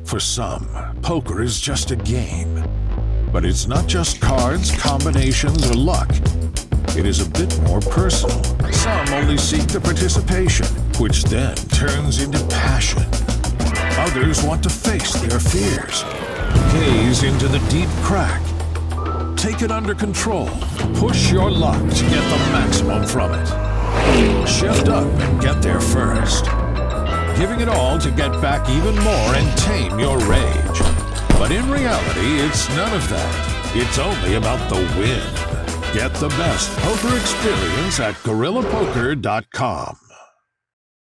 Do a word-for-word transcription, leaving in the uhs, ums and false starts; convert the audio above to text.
For some, poker is just a game. But it's not just cards, combinations, or luck. It is a bit more personal. Some only seek the participation, which then turns into passion. Others want to face their fears, gaze into the deep crack, take it under control, push your luck to get the maximum from it. Shift up and get there first. Giving it all to get back even more and tame your rage. But in reality, it's none of that. It's only about the win. Get the best poker experience at Garilla Poker dot com.